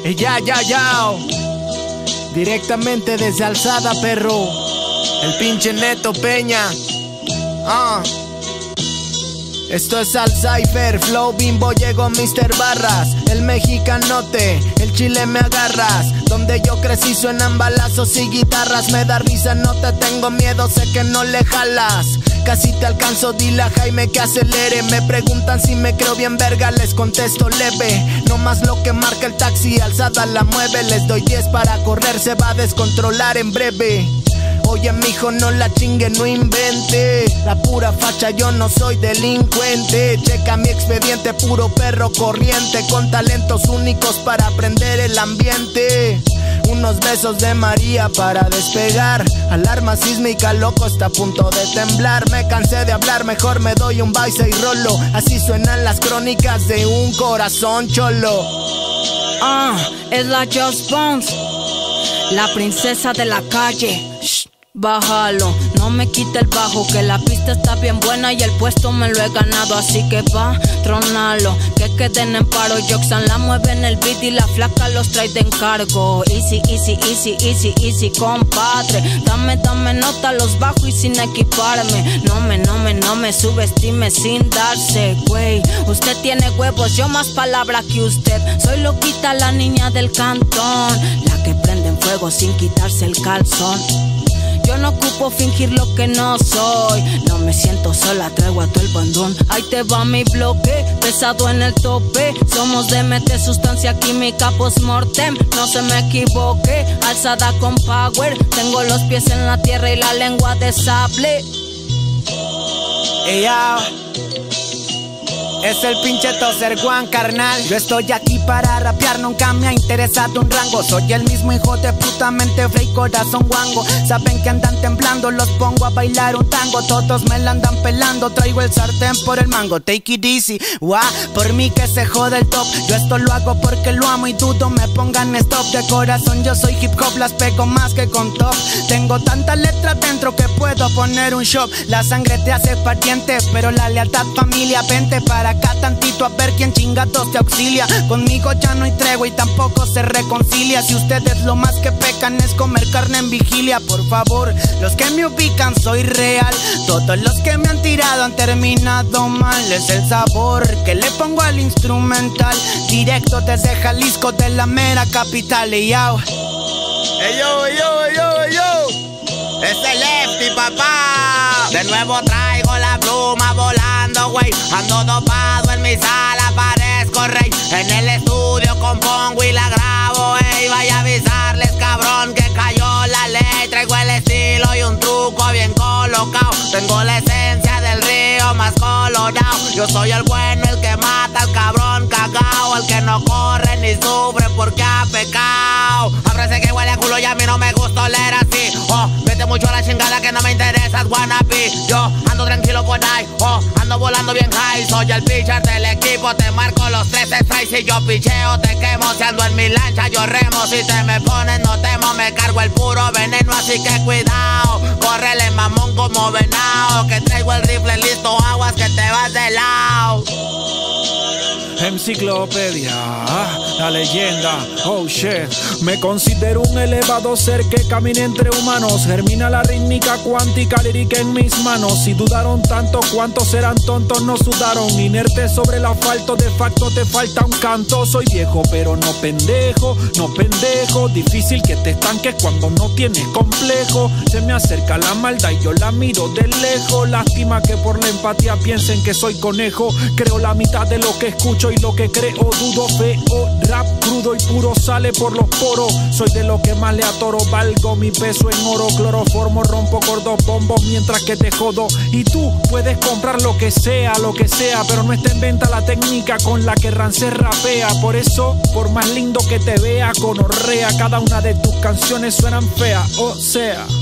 Ya. Directamente desde Alzada, perro. El pinche Neto Peña. Esto es Al Cypher, Flow Bimbo, llegó Mr. Barras. El mexicanote, el chile me agarras. Donde yo crecí suenan balazos y guitarras. Me da risa, no te tengo miedo, sé que no le jalas. Casi te alcanzo, dile a Jaime que acelere. Me preguntan si me creo bien verga, les contesto leve. No más lo que marca el taxi, Alzada la mueve. Les doy 10 para correr, se va a descontrolar en breve. Oye mijo, no la chingue, no invente. La pura facha, yo no soy delincuente. Checa mi expediente, puro perro corriente. Con talentos únicos para aprender el ambiente. Unos besos de María para despegar. Alarma sísmica, loco, está a punto de temblar. Me cansé de hablar, mejor me doy un baile y rolo. Así suenan las crónicas de un corazón cholo. Es la Just Bones, la princesa de la calle. Shh, bájalo, no me quite el bajo, que la pista está bien buena y el puesto me lo he ganado. Así que va, tronalo, que queden en paro. Joxan la mueve en el beat y la flaca los trae de encargo. Easy, compadre. Dame nota, los bajo y sin equiparme. No me subestime sin darse, güey. Usted tiene huevos, yo más palabra que usted. Soy loquita, la niña del cantón, la que prende en fuego sin quitarse el calzón. Yo no ocupo fingir lo que no soy. No me siento sola, traigo a todo el bandón. Ahí te va mi bloque, pesado en el tope. Somos DMT, sustancia química post-mortem. No se me equivoque, Alzada con power. Tengo los pies en la tierra y la lengua de sable. Es el pinche Tozer Juan, carnal. Yo estoy aquí para rapear, nunca me ha interesado un rango. Soy el mismo hijo de puta, mente fría y corazón guango. Saben que andan temblando, los pongo a bailar un tango. Todos me la andan pelando, traigo el sartén por el mango. Take it easy, por mí que se jode el top. Yo esto lo hago porque lo amo y dudo me pongan stop. De corazón yo soy hip hop, las pego más que con top. Tengo tantas letras dentro que puedo poner un shop. La sangre te hace pariente, pero la lealtad familia. Vente para acá tantito a ver quién chingados te auxilia. Conmigo ya no hay tregua y tampoco se reconcilia. Si ustedes lo más que pecan es comer carne en vigilia, por favor, los que me ubican soy real. Todos los que me han tirado han terminado mal. Es el sabor que le pongo al instrumental. Directo desde Jalisco, de la mera capital. Yo. Es el Lefty, papá. De nuevo traigo la pluma volando, güey. Ando dopado en mi sala, parezco rey. En el estudio compongo y la grabo, ey. Vaya a avisarles, cabrón, que cayó la ley. Traigo el estilo y un truco bien colocado. Tengo la esencia del río más colorado. Yo soy el bueno, el que mata al cabrón cagao. El que no corre ni sufre porque ha pecado. Ábrese que huele a culo y a mí no me gusta oler así. Vete mucho a la chingada que no me interesas, wannabe. Yo ando tranquilo por ahí, ando volando bien high. Soy el pitcher del equipo, te marco los 13 strikes. Si yo picheo te quemo, si ando en mi lancha yo remo. Si te me pones no temo, me cargo el puro veneno. Así que cuidado, córrele mamón como venado. Que traigo el rifle listo, aguas que te vas de lado. Enciclopedia, la leyenda, oh shit. Me considero un elevado ser que camina entre humanos. Germina la rítmica cuántica lírica en mis manos. Si dudaron tanto, ¿cuántos serán tontos? No sudaron. Inerte sobre el asfalto, de facto te falta un canto. Soy viejo pero no pendejo, no pendejo. Difícil que te estanques cuando no tienes complejo. Se me acerca la maldad y yo la miro de lejos. Lástima que por la empatía piensen que soy conejo. Creo la mitad de lo que escucho y lo que creo dudo feo. Rap crudo y puro sale por los poros. Soy de lo que más le atoro, valgo mi peso en oro. Cloroformo, rompo cordos bombos mientras que te jodo. Y tú puedes comprar lo que sea, pero no está en venta la técnica con la que Rancé rapea. Por eso, por más lindo que te vea, conorrea, cada una de tus canciones suenan feas, o sea.